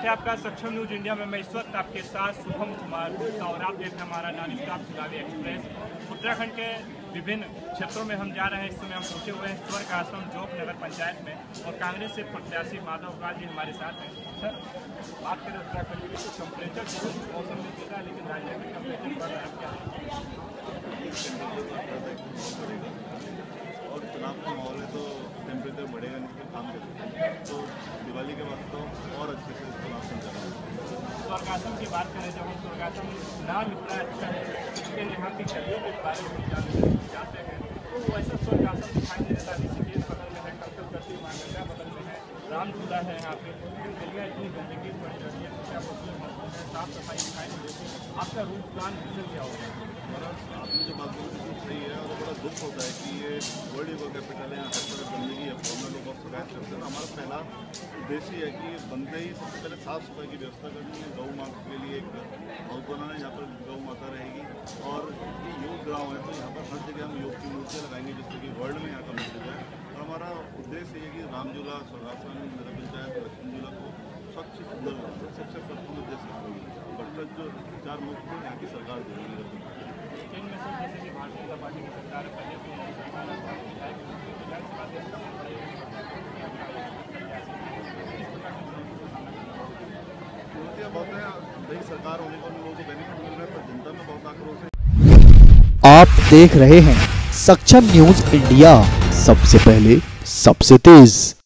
आपका सक्षम news India में मैं इस वक्त आपके साथ शुभम कुमार और आप देख रहे हैं हमारा नॉन स्टॉप चुनावी एक्सप्रेस। उत्तराखंड के विभिन्न क्षेत्रों में हम जा रहे हैं। इस समय हम पहुंचे हुए हैं स्वर्ग आश्रम जोक नगर पंचायत में और कांग्रेस से प्रत्याशी माधव अग्रवाल जी हमारे साथ हैं। सर, बात करें उत्तराखंड की तो टेम्परेचर मौसम में गिरा, लेकिन राजनीतिक टेम्परेचर बढ़ रहा है क्या और चुनाव का माहौल है तो टेम्परेचर बढ़ेगा नहीं, काम करेंगे तो दिवाली के बाद तो और अच्छे से चुनाव संचालन। स्वर्गाश्रम की बात करें, जब हम स्वर्गाश्रम नाम इतना अच्छा है, इसके यहाँ की गलियों के बारे में जाते हैं तो वैसा स्वर्गाश्रम दिखाई नहीं देता। ऋषिकेश बगल में है, कलकल करती मांगलिया बगल में है, रामझूला है, यहाँ पे गलियाँ इतनी गंदगी पड़ी रहती है, क्या बोलते हैं, साफ सफाई दिखाई नहीं देती। आपका रूट प्लान विजन क्या होगा? आपने जो बात बोली बिल्कुल सही है और बड़ा दुख होता है कि ये वर्ल्ड ईको कैपिटल है, यहाँ हर तरफ गंदगी है, फॉर्मल लोग बहुत शिकायत करते हैं। हमारा पहला उद्देश्य है कि बनते ही सबसे पहले साफ सफाई की व्यवस्था करनी है, गौ माता के लिए एक हाउस बनाना है, यहाँ पर गौ माता रहेगी और ये योग ग्राम है तो यहाँ पर हर जगह हम योग की मूर्तियाँ लगाएंगे जिससे कि वर्ल्ड में यहाँ का मिल जाए। और हमारा उद्देश्य है कि रामझूला, स्वर्गाश्रम, नगर पंचायत, लक्ष्मण झूला को स्वच्छ सुंदर बनाना सबसे प्रथम उद्देश्य है। बट जो 4 मुफ्त यहाँ की सरकार देगी इनमें से जैसे कि भारतीय जनता पार्टी की सरकार है, पहले चुनौतियाँ बहुत हैं। नई सरकार होने पर लोगों को बेनिफिट मिल रहा है पर जनता में बहुत आक्रोश है। आप देख रहे हैं सक्षम न्यूज इंडिया, सबसे पहले सबसे तेज।